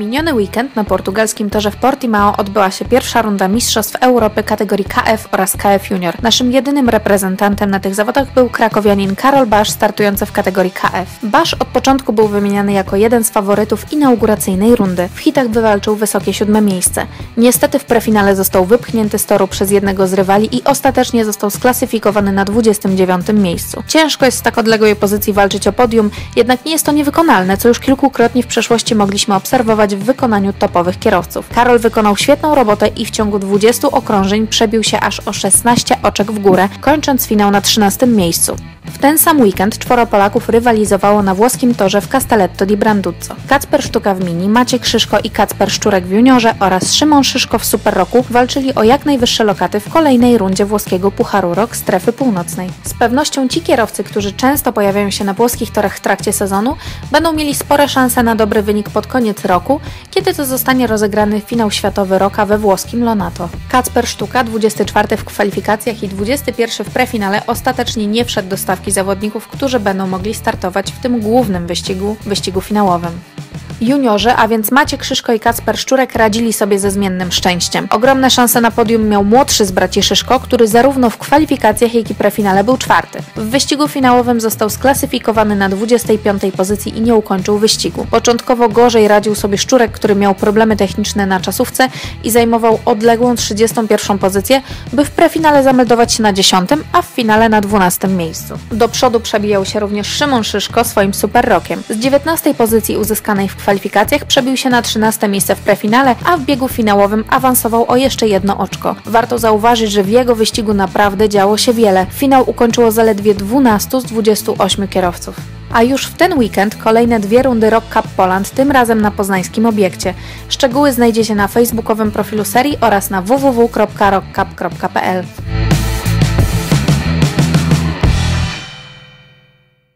miniony weekend na portugalskim torze w Portimao odbyła się pierwsza runda Mistrzostw Europy kategorii KF oraz KF Junior. Naszym jedynym reprezentantem na tych zawodach był krakowianin Karol Basz, startujący w kategorii KF. Basz od początku był wymieniany jako jeden z faworytów inauguracyjnej rundy. W hitach wywalczył wysokie 7. miejsce. Niestety w prefinale został wypchnięty z toru przez jednego z rywali i ostatecznie został sklasyfikowany na 29. miejscu. Ciężko jest z tak odległej pozycji walczyć o podium, jednak nie jest to niewykonalne, co już kilkukrotnie w przeszłości mogliśmy obserwować w wykonaniu topowych kierowców. Karol wykonał świetną robotę i w ciągu 20 okrążeń przebił się aż o 16 oczek w górę, kończąc finał na 13. miejscu. W ten sam weekend 4 Polaków rywalizowało na włoskim torze w Castelletto di Branduzzo. Kacper Sztuka w mini, Maciek Szyszko i Kacper Szczurek w juniorze oraz Szymon Szyszko w Super Rocku walczyli o jak najwyższe lokaty w kolejnej rundzie włoskiego Pucharu Rok Strefy Północnej. Z pewnością ci kierowcy, którzy często pojawiają się na włoskich torach w trakcie sezonu, będą mieli spore szanse na dobry wynik pod koniec roku, kiedy to zostanie rozegrany finał światowy Rocka we włoskim Lonato. Kacper Sztuka, 24 w kwalifikacjach i 21 w prefinale, ostatecznie nie wszedł do stawki zawodników, którzy będą mogli startować w tym głównym wyścigu finałowym. Juniorzy, a więc Maciek Szyszko i Kacper Szczurek radzili sobie ze zmiennym szczęściem. Ogromne szanse na podium miał młodszy z braci Szyszko, który zarówno w kwalifikacjach, jak i prefinale był 4. W wyścigu finałowym został sklasyfikowany na 25. pozycji i nie ukończył wyścigu. Początkowo gorzej radził sobie Szczurek, który miał problemy techniczne na czasówce i zajmował odległą 31. pozycję, by w prefinale zameldować się na 10., a w finale na 12. miejscu. Do przodu przebijał się również Szymon Szyszko swoim Super Rockiem. Z 19. pozycji uzyskanej w kwalifikacjach przebił się na 13. miejsce w prefinale, a w biegu finałowym awansował o jeszcze 1 oczko. Warto zauważyć, że w jego wyścigu naprawdę działo się wiele. Finał ukończyło zaledwie 12 z 28 kierowców. A już w ten weekend kolejne 2 rundy Rock Cup Poland, tym razem na poznańskim obiekcie. Szczegóły znajdziecie na facebookowym profilu serii oraz na www.rockcup.pl.